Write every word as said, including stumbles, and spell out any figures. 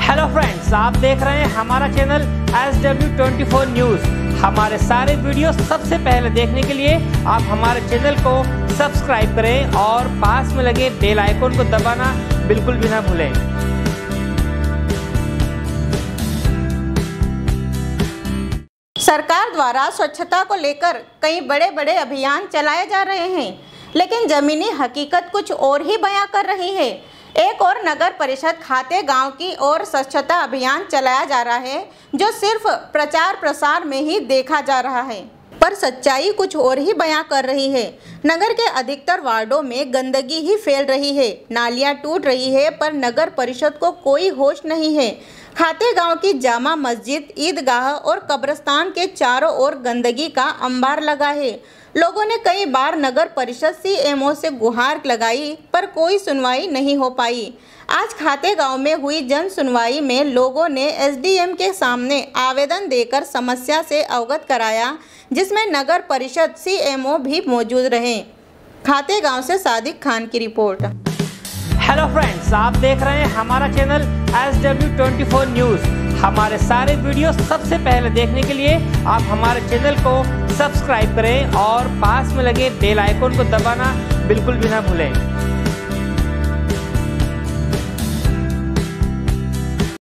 Hello friends, आप देख रहे हैं हमारा channel S W twenty four news. हमारे सारे वीडियो सबसे पहले देखने के लिए आप हमारे चैनल को सब्सक्राइब करें और पास में लगे बेल आइकन को दबाना बिल्कुल भी ना भूलें। सरकार द्वारा स्वच्छता को लेकर कई बड़े बड़े अभियान चलाए जा रहे हैं, लेकिन जमीनी हकीकत कुछ और ही बयां कर रही है। एक और नगर परिषद खाते गांव की ओर स्वच्छता अभियान चलाया जा रहा है, जो सिर्फ प्रचार प्रसार में ही देखा जा रहा है, पर सच्चाई कुछ और ही बयां कर रही है। नगर के अधिकतर वार्डों में गंदगी ही फैल रही है, नालियां टूट रही है, पर नगर परिषद को कोई होश नहीं है। खाते गांव की जामा मस्जिद, ईदगाह और कब्रिस्तान के चारों ओर गंदगी का अंबार लगा है। लोगों ने कई बार नगर परिषद सी एम ओ से गुहार लगाई, पर कोई सुनवाई नहीं हो पाई। आज खाते गांव में हुई जन सुनवाई में लोगों ने एस डी एम के सामने आवेदन देकर समस्या से अवगत कराया, जिसमें नगर परिषद सी एम ओ भी मौजूद रहे। खाते गांव से सादिक खान की रिपोर्ट। हेलो फ्रेंड्स, आप देख रहे हैं हमारा channel S W twenty four news. हमारे सारे वीडियो सबसे पहले देखने के लिए आप हमारे चैनल को सब्सक्राइब करें और पास में लगे बेल आइकन को दबाना बिल्कुल भी ना भूलें।